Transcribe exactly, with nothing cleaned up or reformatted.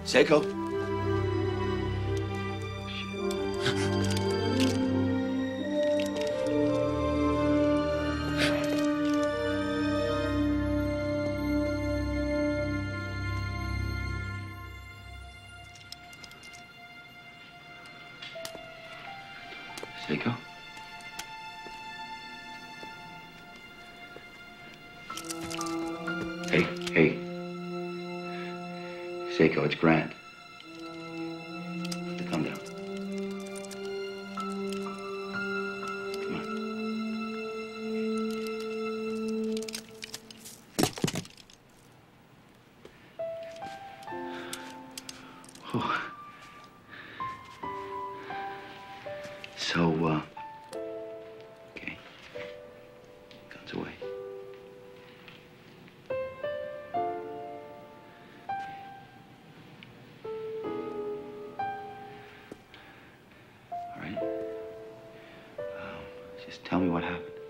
Seiko. Seiko? Hey, hey. Seiko, it's Grant. Come down. Come on. Oh. So, uh... okay. Guns away. All right. Um, just tell me what happened.